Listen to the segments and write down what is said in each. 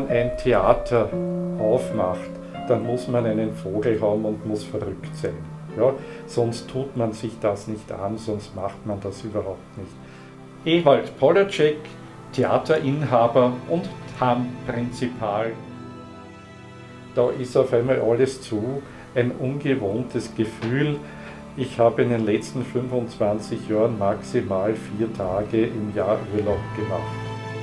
man ein Theater aufmacht, dann muss man einen Vogel haben und muss verrückt sein. Ja? Sonst tut man sich das nicht an, sonst macht man das überhaupt nicht. Ewald Polacek, Theaterinhaber und TAM-Prinzipal. Da ist auf einmal alles zu, ein ungewohntes Gefühl. Ich habe in den letzten 25 Jahren maximal 4 Tage im Jahr Urlaub gemacht.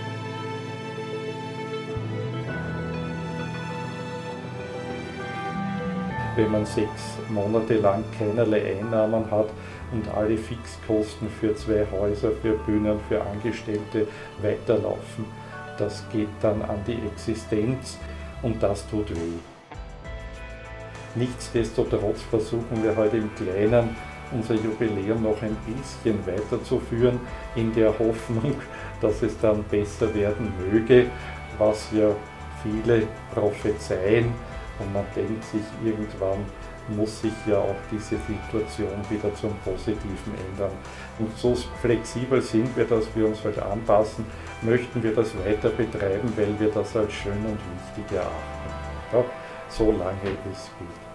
Wenn man 6 Monate lang keinerlei Einnahmen hat und alle Fixkosten für 2 Häuser, für Bühnen, für Angestellte weiterlaufen, das geht dann an die Existenz und das tut weh. Nichtsdestotrotz versuchen wir heute im Kleinen unser Jubiläum noch ein bisschen weiterzuführen, in der Hoffnung, dass es dann besser werden möge, was ja viele prophezeien. Und man denkt sich, irgendwann muss sich ja auch diese Situation wieder zum Positiven ändern. Und so flexibel sind wir, dass wir uns halt anpassen, möchten wir das weiter betreiben, weil wir das als schön und wichtig erachten. Ja, so lange es geht.